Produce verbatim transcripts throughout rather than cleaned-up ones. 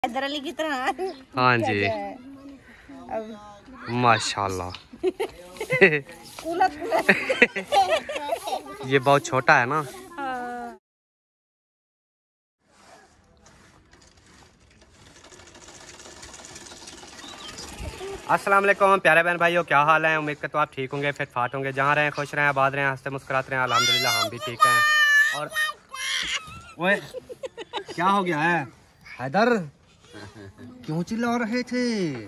हैदर अली की तरह। हाँ जी माशाल्लाह। ये बहुत छोटा है ना। अस्सलाम वालेकुम प्यारे बहन भाइयों, क्या हाल है? उम्मीद करता हूँ आप ठीक होंगे, फिट फाट होंगे, जहाँ रहें खुश रहें, आबाद रहें, हंसते मुस्कुराते रहें। अल्हम्दुलिल्लाह हम भी ठीक हैं। और ओए क्या हो गया है हैदर, क्यों चिल्ला रहे थे?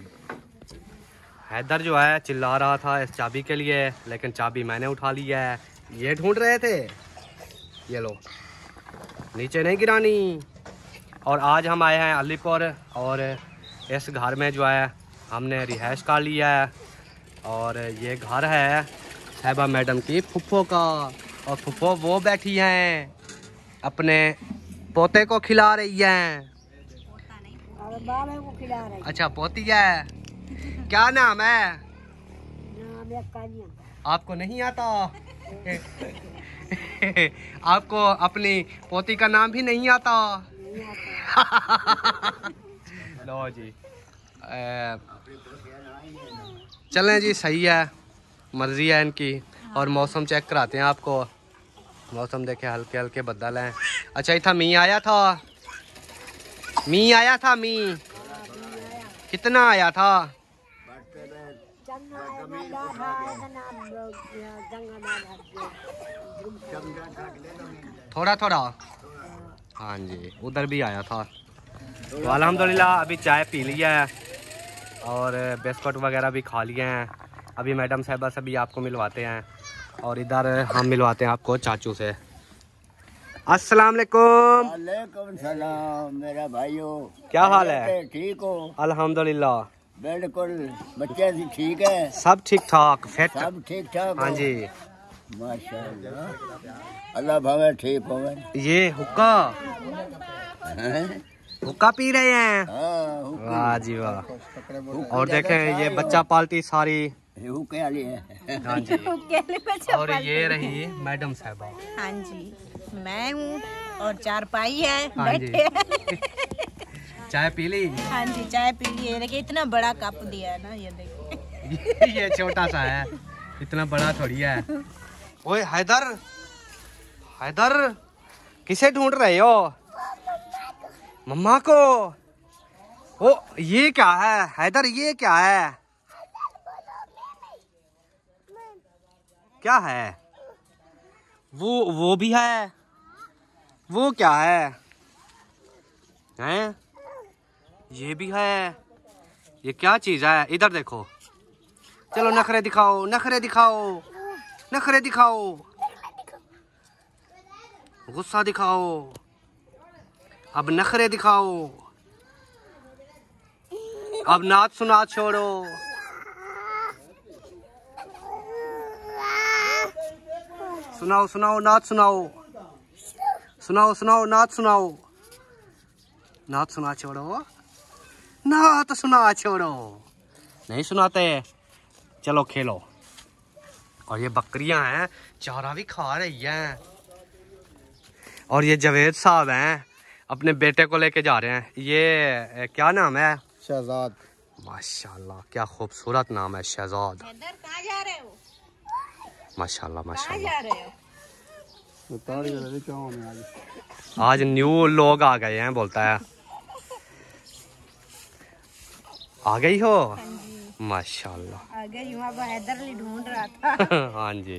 हैदर जो है चिल्ला रहा था इस चाबी के लिए, लेकिन चाबी मैंने उठा ली है। ये ढूंढ रहे थे, ये लो नीचे नहीं गिरानी। और आज हम आए हैं अलीपुर, और इस घर में जो है हमने रिहाइश कर लिया है। और ये घर है साहिबा मैडम की फुफ्फो का, और फुफ्फो वो बैठी हैं अपने पोते को खिला रही हैं। को खिला रही। अच्छा पोती है, क्या नाम है? नाम आपको नहीं आता? आपको अपनी पोती का नाम भी नहीं आता? लो जी ए, चलें जी, सही है, मर्जी है इनकी। और मौसम चेक कराते हैं आपको। मौसम देखे हल्के हल्के बदल हैं। अच्छा इतना मी आया था, मी आया था, मी कितना आया था? थोड़ा थोड़ा, हाँ जी उधर भी आया था। तो अल्हम्दुलिल्लाह अभी चाय पी लिया है और बिस्कुट वगैरह भी खा लिए हैं। अभी मैडम साहिबा से भी आपको मिलवाते हैं, और इधर हम मिलवाते हैं आपको चाचू से। अस्सलाम वालेकुम। वालेकुम सलाम मेरा भाइयों, क्या हाल है? ठीक हो? अल्हम्दुलिल्लाह बिल्कुल। बच्चे भी ठीक है? सब ठीक ठाक फिट? सब ठीक ठाक। हाँ जी माशाल्लाह, अल्लाह भावे ठीक हो। ये हुक्का हुक्का पी रहे हैं? हाँ, वाह जी वाह। और देखें ये बच्चा पार्टी सारी हुक्के वाली है। हाँ जी। और ये रही मैडम साहबा। हाँ जी मैं हूँ, और चार पाई है हाँ जी। बैठे। चाय पी ली? हाँ जी चाय पी ली है, देखिए इतना बड़ा कप दिया है ना, ये देखिए। ये छोटा सा है, इतना बड़ा थोड़ी है। ओए हैदर, हैदर किसे ढूंढ रहे हो? मम्मा को? ओ ये क्या है हैदर, ये क्या है? क्या है वो? वो भी है, वो क्या है? हैं? ये भी है, ये क्या चीज है? इधर देखो, चलो नखरे दिखाओ, नखरे दिखाओ, नखरे दिखाओ, गुस्सा दिखाओ, अब नखरे दिखाओ, अब नाच सुना छोड़ो। सुनाओ सुनाओ नाच सुनाओ, सुनाओ सुनाओ नाच सुनाओ, नाच सुना छोड़ो, नाच सुना छोड़ो। नहीं सुनाते, चलो खेलो। और ये बकरियां हैं, चारा भी खा रही हैं। और ये जावेद साहब हैं, अपने बेटे को लेके जा रहे हैं। ये क्या नाम है? शहजाद। माशाल्लाह क्या खूबसूरत नाम है, शहजाद। हैदर कहाँ जा रहे हो? माशाल्लाह कहाँ माशाल्लाह। जा रहे हो? आज न्यू लोग आ गए हैं, बोलता है। आ गई हो? माशाल्लाह आ गई हूँ, अब हैदर अली ढूंढ रहा था। हाँ जी।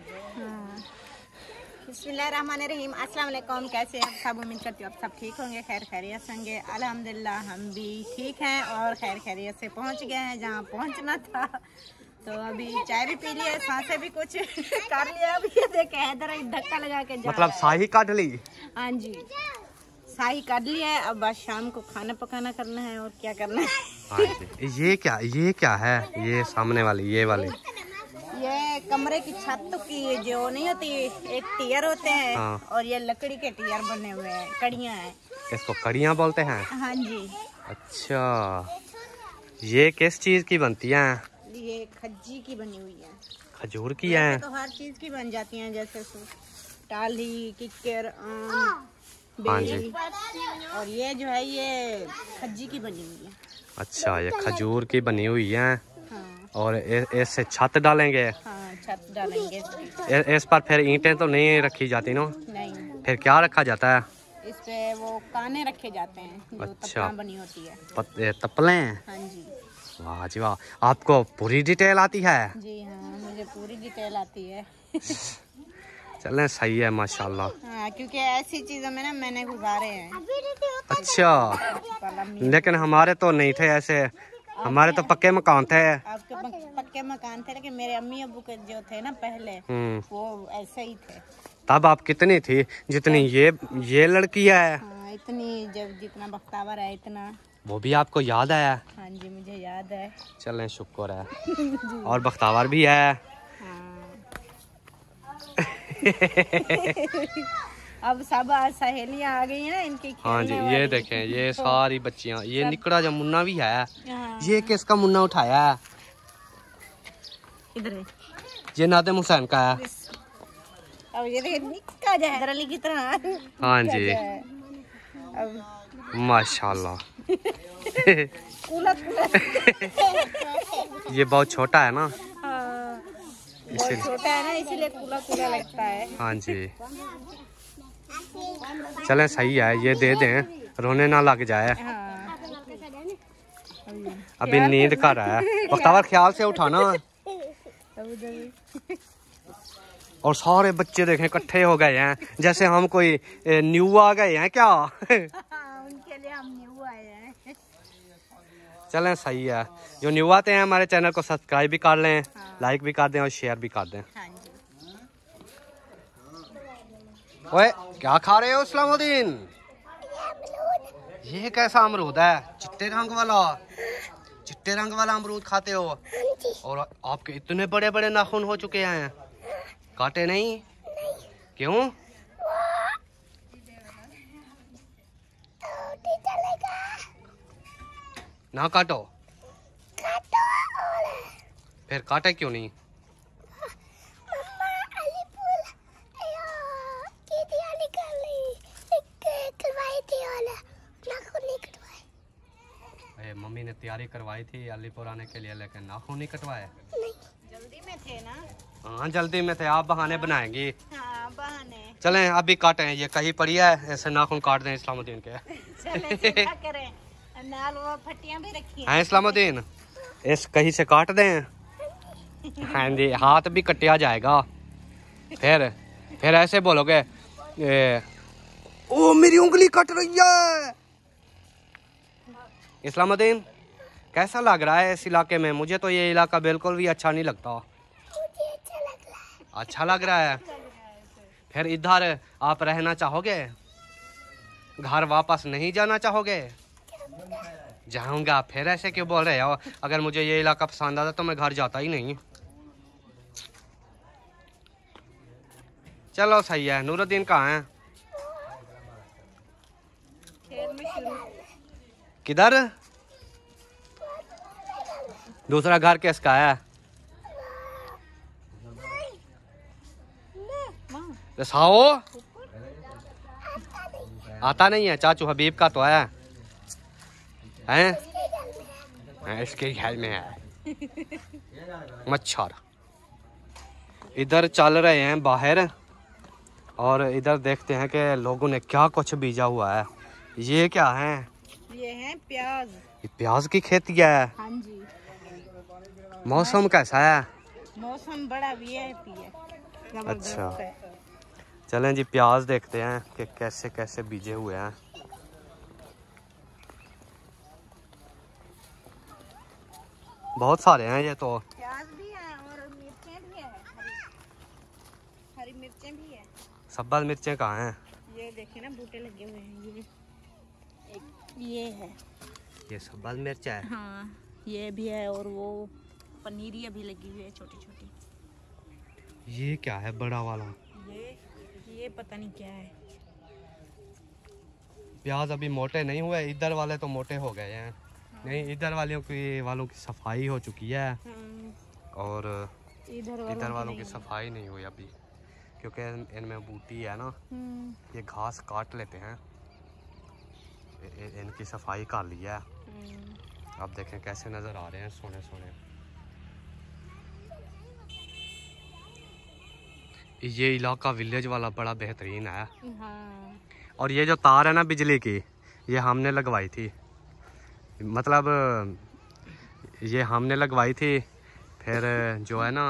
बिस्मिल्लाहिर्रहमानिर्रहीम। अस्सलाम वालेकुम, कैसे हैं सब? उम्मीद करती हूँ आप सब ठीक होंगे, खैर खैरियत से होंगे। अल्हम्दुलिल्लाह हम भी ठीक हैं और खैर खैरियत से पहुँच गए हैं जहाँ पहुँचना था। तो अभी चाय भी पी लिया, सांसें भी कुछ कर लिया। अभी ये देखे हैदर अली धक्का लगा के जा मतलब शाही काट ली? हाँ जी शाही काट लिया है। अब बस शाम को खाना पकाना करना है, और क्या करना है। हाँ जी। ये क्या, ये क्या है? ये सामने वाली, ये वाले ये कमरे की छत की जो नहीं होती, एक टियर होते हैं। हाँ। और ये लकड़ी के टियर बने हुए हैं, कड़ियाँ हैं। इसको कड़ियाँ बोलते हैं? हाँ जी। अच्छा ये किस चीज की बनती हैं? ये खज्जी की बनी हुई है। खजूर की है? तो हर चीज की बन जाती हैं, जैसे टाली, किक्कर, आम, हाँ जी। बेरी। और ये जो है ये खज्जी की बनी हुई है। अच्छा, ये खजूर की बनी हुई है। हाँ। और इससे छत डालेंगे। हाँ, छत डालेंगे इसकी। इस इस पर फिर ईंटें तो नहीं रखी जाती ना? नहीं, फिर क्या रखा जाता है? इस पे वो काने रखे जाते हैं जो अच्छा। तप्पा बनी होती है। पत, तपले। हाँ जी। वाह जी वाह, आपको पूरी डिटेल आती है? जी हाँ, मुझे पूरी डिटेल आती है। चलें, सही है माशाल्लाह। हाँ, क्योंकि ऐसी चीजों में ना मैंने गुजारे हैं। अच्छा, लेकिन हमारे तो नहीं थे ऐसे, हमारे तो पक्के मकान थे। आपके पक- पक्के मकान थे, लेकिन मेरे अम्मी अब्बू के जो थे ना पहले, हम्म। वो ऐसे ही थे। तब आप कितनी थी जितनी ये ये लड़की है? हाँ, इतनी, जब जितना बख्तावर है इतना। वो भी आपको याद है? हाँ जी, मुझे याद है। चलें, शुक्र है। और बख्तावर भी है। हाँ। अब सब सहेलियां आ गई हैं ना इनकी। हाँ जी, ये देखें, ये सारी बच्चियां, ये निकड़ा जो मुन्ना भी है। हाँ। ये किसका मुन्ना उठाया है? इधर है। ये नादिम हुसैन का है। अब ये देखिए निक्का जा है, अली की तरह। हाँ जी, अब माशाल्लाह। कूला कूला। ये बहुत छोटा है ना, हाँ, बहुत इसीलिए। छोटा है ना, इसीलिए कूला कूला लगता है। हाँ जी, चलें, सही है, ये दे दें, रोने ना लग जाए। हाँ। अभी नींद कर रहा है। बख्तावर, ख्याल से उठाना। और सारे बच्चे देखें इकट्ठे हो गए हैं, जैसे हम कोई ए, न्यू आ गए हैं क्या? उनके लिए हम न्यू आए हैं। चलें, सही है। जो न्यू आते हैं हमारे चैनल को सब्सक्राइब भी कर लें, हाँ। लाइक भी कर दें और शेयर भी कर दें। हाँ जी। ओए, क्या खा रहे हो इस्लामुद्दीन? ये कैसा अमरूद है? चिट्टे रंग वाला? चिट्टे रंग वाला अमरूद खाते हो? और आपके इतने बड़े बड़े नाखून हो चुके हैं, काटे नहीं? क्यों? ना काटो। फिर काटे क्यों नहीं? मम्मी ने तैयारी करवाई थी अलीपुर आने के लिए, लेकिन नाखून नहीं कटवाए। जल्दी में थे ना। हाँ, जल्दी में थे, आप बहाने बनाएंगी। हाँ, बहाने। चलें, अभी काटें, ये कहीं पड़ी है, ऐसे नाखून काट दें इस्लामुद्दीन के। चलें, क्या करें, नाल वो फटियां भी रखी हैं। हैं इस्लामुद्दीन, इस कहीं से काट दें। हाँ जी, हाथ भी कटिया जाएगा। फिर फिर ऐसे बोलोगे, ए, ओ मेरी उंगली कट रही है। इस्लामुद्दीन, कैसा लग रहा है इस इलाके में? मुझे तो ये इलाका बिल्कुल भी अच्छा नहीं लगता। मुझे अच्छा लग रहा है। अच्छा लग रहा है? फिर इधर आप रहना चाहोगे? घर वापस नहीं जाना चाहोगे? जाऊंगा। फिर ऐसे क्यों बोल रहे हो? अगर मुझे ये इलाका पसंद आता तो मैं घर जाता ही नहीं। चलो, सही है। नूरुद्दीन कहाँ है? खेल में शुरू। किधर? दूसरा घर किसका है? दसाओ। आता नहीं है? चाचू हबीब का तो है, हैं? हैं, इसके घर में है मच्छर। इधर चल रहे हैं बाहर और इधर देखते हैं कि लोगों ने क्या कुछ बीजा हुआ है। ये क्या है? ये है प्याज। ये प्याज की खेती है। हाँ जी। मौसम कैसा है? मौसम बड़ा वीआईपी है, जबरदस्त अच्छा। है। चलें जी, प्याज देखते हैं कि कैसे कैसे बीजे हुए हैं। बहुत सारे हैं ये तो। प्याज भी है और मिर्चें भी है, हरी हरी मिर्चें भी है। सब्बल मिर्चें कहाँ हैं? ये देखिए ना, बूटे लगे हुए हैं। ये एक ये है। ये सब्बल मिर्च है। हाँ, ये भी है और वो पनीरियाँ भी लगी हुई है छोटी छोटी। ये क्या है बड़ा वाला? ये ये पता नहीं क्या है। प्याज अभी मोटे नहीं हुए, इधर वाले तो मोटे हो गए हैं। हाँ। नहीं, इधर वालों की वालों की सफाई हो चुकी है हाँ, और इधर वालों इधर वालों की नहीं। सफाई नहीं हुई अभी, क्योंकि इनमें बूटी है ना, हम्म, ये घास काट लेते हैं इनकी सफाई कर ली है। अब देखें कैसे नजर आ रहे हैं, सोने सोने। ये इलाका विलेज वाला बड़ा बेहतरीन है। हाँ। और ये जो तार है ना बिजली की, ये हमने लगवाई थी, मतलब ये हमने लगवाई थी। फिर जो है ना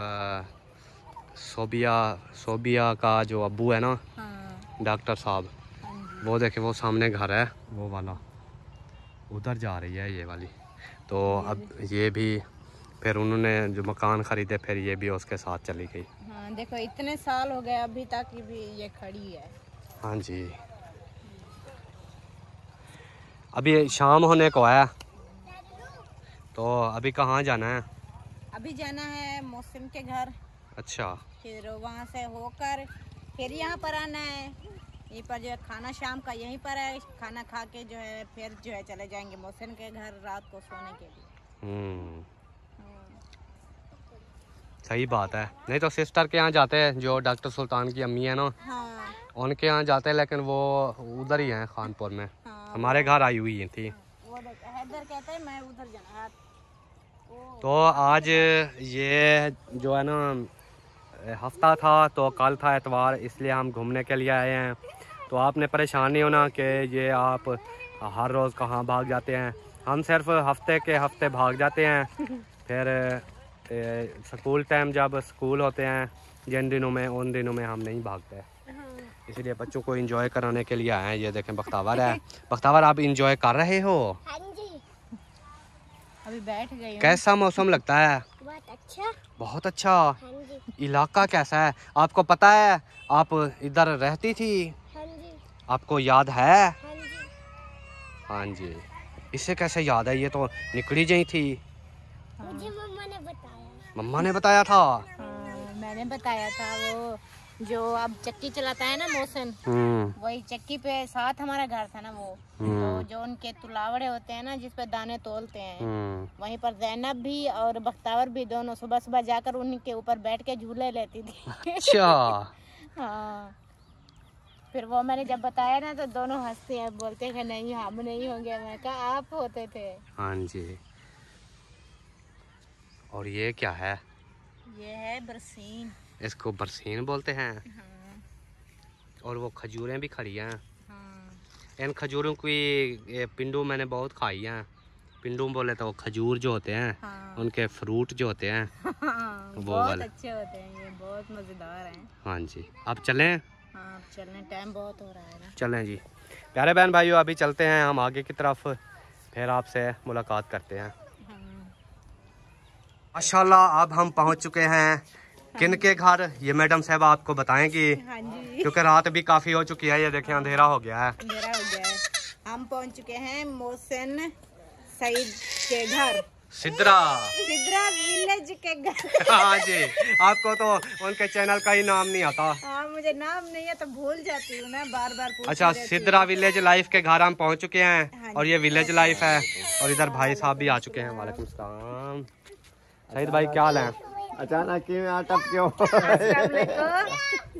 सोबिया सोबिया का जो अब्बू है ना, हाँ। डॉक्टर साहब, वो देखे वो सामने घर है वो वाला, उधर जा रही है ये वाली। तो अब ये भी फिर उन्होंने जो मकान ख़रीदे, फिर ये भी उसके साथ चली गई। हाँ देखो इतने साल हो गए अभी तक भी ये खड़ी है। हाँ जी। अभी शाम होने को है, तो अभी कहाँ जाना है? अभी जाना है मौसम के घर। अच्छा। फिर वहाँ से होकर फिर यहाँ पर आना है। यहीं पर जो है खाना शाम का यहीं पर है, खाना खा के जो है फिर जो है चले जाएंगे मौसम के घर रात को सोने के लिए। हम्म, सही बात है। नहीं तो सिस्टर के यहाँ जाते हैं, जो डॉक्टर सुल्तान की अम्मी है ना, हाँ। उनके यहाँ जाते हैं, लेकिन वो उधर ही हैं खानपुर में। हाँ। हमारे घर आई हुई थी। वो हैदर कहते हैं मैं उधर जाना है। तो आज ये जो है ना हफ्ता था, तो कल था एतवार, इसलिए हम घूमने के लिए आए हैं। तो आपने परेशान नहीं होना कि ये आप हर रोज़ कहाँ भाग जाते हैं। हम सिर्फ हफ्ते के हफ्ते भाग जाते हैं। फिर स्कूल टाइम जब स्कूल होते हैं जिन दिनों में, उन दिनों में हम नहीं भागते, इसलिए बच्चों को एंजॉय कराने के लिए आए हैं। ये देखें बख्तावर है। बख्तावर आप एंजॉय कर रहे हो? हाँ जी। अभी बैठ गई हूँ। कैसा मौसम लगता है? बहुत अच्छा। बहुत अच्छा। हाँ जी। इलाका कैसा है? आपको पता है आप इधर रहती थी? हाँ जी। आपको याद है? हाँ जी। हाँ जी। इससे कैसे याद है? ये तो निकली गई थी। मुझे मम्मा ने बताया। मम्मा ने बताया था? हाँ, मैंने बताया था। वो जो अब चक्की चलाता है ना मौसम, हम्म। वही चक्की पे साथ हमारा घर था ना वो। तो जो उनके तुलावड़े होते हैं ना जिस पे दाने तोलते हैं, हम्म। वहीं पर जैनब भी और बख्तावर भी दोनों सुबह सुबह जाकर उनके ऊपर बैठ के झूले लेती थी। अच्छा। हाँ। फिर वो मैंने जब बताया ना तो दोनों हंसते हैं, बोलते हैं कि नहीं हम नहीं होंगे। मैं कहा आप होते थे। हाँ जी। और ये क्या है? ये है बरसीन। इसको बरसीन बोलते हैं। हाँ। और वो खजूरें भी खड़ी हैं। हाँ। इन खजूरों की पिंडू मैंने बहुत खाई हैं। पिंडू बोले तो वो खजूर जो होते हैं, हाँ। उनके फ्रूट जो होते हैं, हाँ, वो बहुत वाले अच्छे होते हैं, ये बहुत मजेदार हैं। हाँ जी। अब चलें? हाँ अब चलने टाइम बहुत हो रहा है ना। चलें जी प्यारे बहन भाइयों, अभी चलते हैं हम आगे की तरफ, फिर आपसे मुलाकात करते हैं। हाँ। माशाल्लाह अब हम पहुंच चुके हैं किन के घर, ये मैडम साहब आपको बताएंगी, हाँ जी। क्योंकि रात भी काफी हो चुकी है। ये देखें अंधेरा हो गया है। अंधेरा हो गया है। हम पहुंच चुके हैं मोहसिन सईद के घर, सिद्रा सिद्रा विलेज के घर। हाँ जी। आपको तो उनके चैनल का ही नाम नहीं आता। हाँ मुझे नाम नहीं है तो भूल जाती हूँ ना, बार बार पूछती अच्छा, रहती सिद्रा हूँ। विलेज लाइफ के घर हम पहुंच चुके हैं। हाँ और ये विलेज लाइफ है। और इधर भाई साहब भी आ चुके हैं। वालेकुम सलाम। सईद भाई क्या हाल है? अचानक क्यों अटक क्यों? अस्सलाम वालेकुम।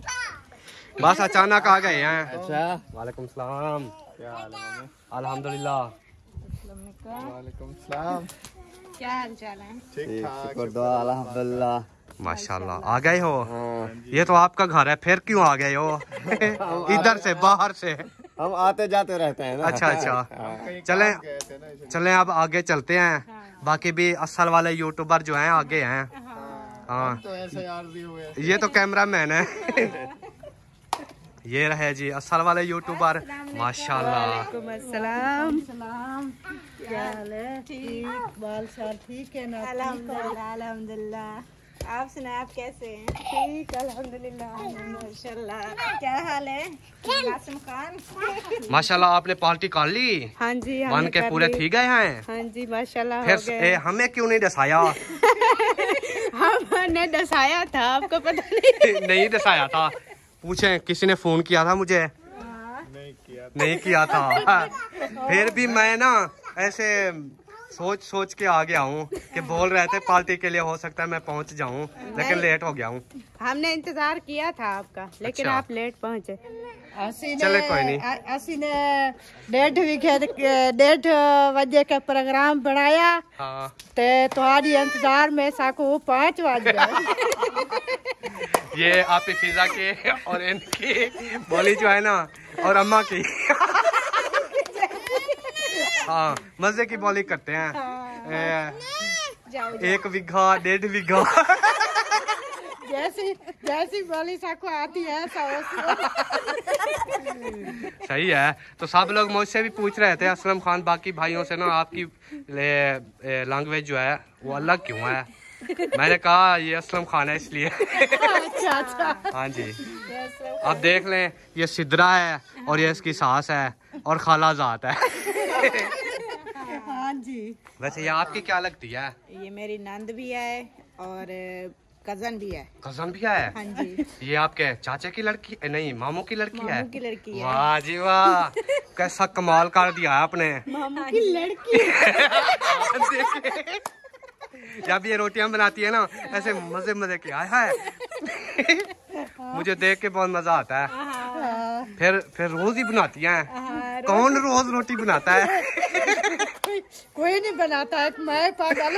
बस अचानक आ गए हैं। अच्छा, वालेकुम सलाम। क्या हाल है? अल्हम्दुलिल्लाह। अस्सलाम वालेकुम। वालेकुम सलाम। क्या हाल चाल है? ठीक ठाक, शुक्र दुआ अल्हम्दुलिल्लाह। माशाल्लाह आ गए हो? हाँ। ये तो आपका घर है, फिर क्यों आ गए हो? इधर से, बाहर से? हम आते जाते रहते हैं ना। अच्छा अच्छा। चलें चलें अब आगे चलते हैं। बाकी भी असल वाले यूट्यूबर जो हैं आगे हैं। हाँ तो ऐसे आरज़ी हुए। ये तो कैमरा मैन है। ये रहे जी असल वाले यूट्यूबर। माशाल्लाह। वालेकुम अस्सलाम। सलाम। क्या हाल है? ठीक, बाल शाल ठीक है ना? अल्हम्दुलिल्लाह अल्हम्दुलिल्लाह। आप सुनाए, आप कैसे हैं? ठीक अल्हम्दुलिल्लाह माशाल्लाह। क्या हाल है कासिम खान? माशाल्लाह आपने पार्टी कर ली? हाँ जी बन के पूरे थी गए हैं। हाँ जी माशाल्लाह फिर हो गए। ए, हमें क्यों नहीं दसाया? हमने दसाया था, आपको पता नहीं? नहीं दसाया था। पूछें किसी ने फोन किया था मुझे? नहीं किया। नहीं किया था। फिर भी मैं ना ऐसे सोच सोच के आ गया हूँ कि बोल रहे थे पार्टी के लिए, हो सकता है मैं पहुँच जाऊँ, लेकिन लेट हो गया हूँ। हमने इंतजार किया था आपका, लेकिन अच्छा। आप लेट पहुँचे। ਅਸੀਂ चले कोई नहीं। अ- ਅਸੀਂ ਨੇ ਡੇਢ ਵਿਖੇ ਡੇਢ ਵਜੇ ਕੇ ਪ੍ਰੋਗਰਾਮ ਬਣਾਇਆ हाँ ਤੇ ਤੁਹਾਡੀ ਇੰਤਜ਼ਾਰ में साकू पाँच बज गए। ये आपकी फिजा के और इनकी बोली जो है ना और अम्मा की हाँ मजे की बोली करते हैं। जाओ ए, एक बीघा डेढ़ बीघा जैसी जैसी बोली साकू आती है ऐसा सही है। तो सब लोग मुझसे भी पूछ रहे थे असलम खान बाकी भाइयों से ना आपकी लैंग्वेज जो है वो अलग क्यों है। मैंने कहा ये असलम खान है इसलिए। अच्छा अच्छा हाँ जी अब देख लें ये सिद्रा है और ये इसकी सास है और खाला जात है। हाँ जी वैसे ये आपकी क्या लगती है। ये मेरी नंद भी है और कजन भी है। कजन भी है। हाँ जी ये आपके चाचे की लड़की नहीं मामू की लड़की है। मामू की लड़की है। वाह जी वाह कैसा कमाल कर दिया है आपने। मामू की लड़की जब ये रोटियां बनाती है ना ऐसे मजे मजे की आया है मुझे देख के बहुत मजा आता है। हाँ, फिर फिर रोज ही बनाती हैं। हाँ, कौन रोज रोटी बनाता है। कोई नहीं बनाता है मैं पागल।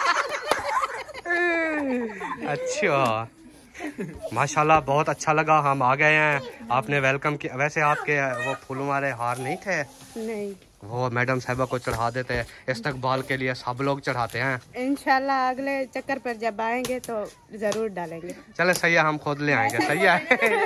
अच्छा माशाल्लाह बहुत अच्छा लगा हम आ गए हैं आपने वेलकम किया। वैसे आपके वो फूलों वाले हार नहीं थे नहीं वो मैडम साहबा को चढ़ा देते इस्तकबाल के लिए सब लोग चढ़ाते हैं। इंशाल्लाह अगले चक्कर पर जब आएंगे तो जरूर डालेंगे। चले सही है हम खुद ले आएंगे। सही है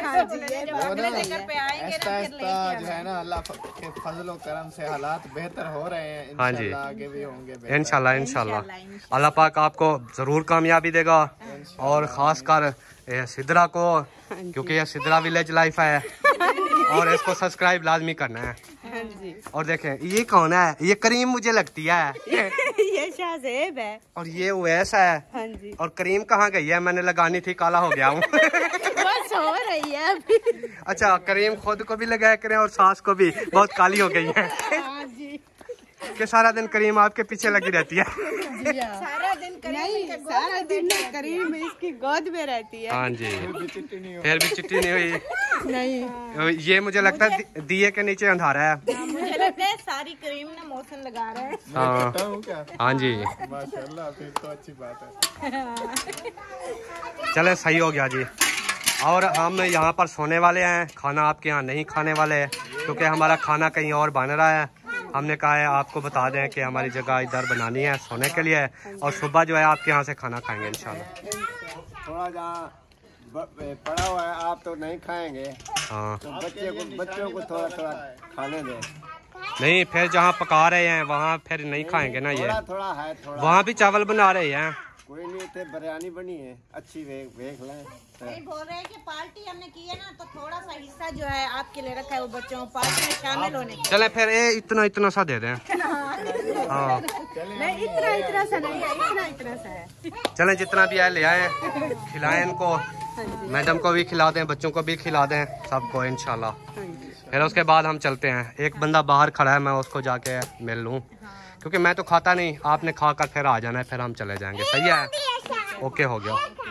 ऐसा ऐसा जो है ना अल्लाह के फजलो करम से हालात बेहतर हो रहे हैं। हाँ जी इंशाल्लाह आगे भी होंगे बेहतर। इंशाल्लाह इंशाल्लाह अल्लाह पाक आपको जरूर कामयाबी देगा और खास कर ये सिद्रा को क्योंकि ये सिद्रा विलेज लाइफ है और इसको सब्सक्राइब लाजमी करना है। हाँ जी और देखें ये कौन है ये करीम मुझे लगती है ये शाहजेब है। और ये उवैस है। हाँ जी और करीम कहाँ गई है मैंने लगानी थी काला हो गया हूँ। बस हो रही है अभी। अच्छा करीम खुद को भी लगाया करें और सास को भी बहुत काली हो गई है हाँ जी कि सारा दिन करीम आपके पीछे लगी रहती है। जी हाँ। सारा दिन नहीं सारा दिन करीम इसकी गोद में रहती है। हाँ जी फिर भी चिट्ठी नहीं हुई। नहीं ये मुझे लगता है दि- दिए के नीचे अंधारा है। मुझे लगता है सारी क्रीम ना मौसम लगा रहा है। हाँ करता हूँ क्या हाँ जी माशाल्लाह फिर तो अच्छी बात है। चले सही हो गया जी। और हम यहाँ पर सोने वाले हैं खाना आपके यहाँ नहीं खाने वाले हैं क्योंकि हमारा खाना कहीं और बन रहा है। हमने कहा है आपको बता दें कि हमारी जगह इधर बनानी है सोने के लिए और सुबह जो है आपके यहाँ से खाना खाएंगे इंशाल्लाह। थोड़ा जहाँ ब- पड़ा हुआ है आप तो नहीं खाएंगे हाँ तो बच्चे को बच्चों को थोड़ा थोड़ा खाने दें। नहीं फिर जहाँ पका रहे हैं वहाँ फिर नहीं खाएंगे ना ये थोड़ा थोड़ा है थोड़ा वहाँ भी चावल बना रहे हैं। कोई नहीं थे बिरयानी बनी है अच्छी देख देख लें। नहीं बोल रहे हैं कि पार्टी हमने की है ना तो थोड़ा सा हिस्सा जो है आपके लिए रखा है वो बच्चों को पार्टी में शामिल होने के चले फिर ये इतना इतना सा दे दें। हाँ नहीं इतना इतना सा नहीं है इतना इतना सा है। चलें जितना भी है ले आए खिलाएं इनको मैडम को भी खिला दें बच्चों को भी खिला दें सबको इंशाल्लाह। फिर उसके बाद हम चलते हैं। एक बंदा बाहर खड़ा है मैं उसको जाके मिल लूँ क्योंकि मैं तो खाता नहीं आपने खा कर फिर आ जाना है फिर हम चले जाएंगे। सही है ओके हो गया।